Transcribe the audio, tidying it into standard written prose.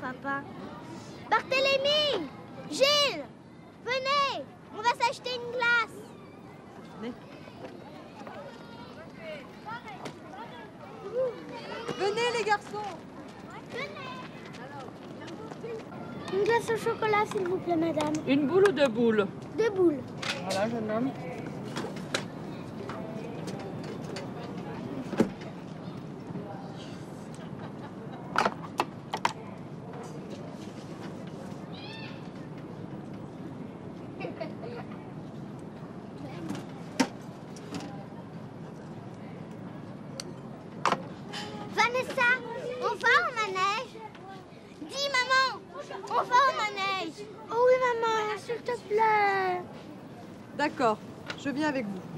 papa. Barthélemy! Gilles! Venez! On va s'acheter une glace. Venez. Venez les garçons! Venez! Une glace au chocolat, s'il vous plaît, madame. Une boule ou deux boules? Deux boules. Voilà, jeune homme. Vanessa, on va au manège? Dis, maman, on va au manège. Oh oui, maman, s'il te plaît. D'accord, je viens avec vous.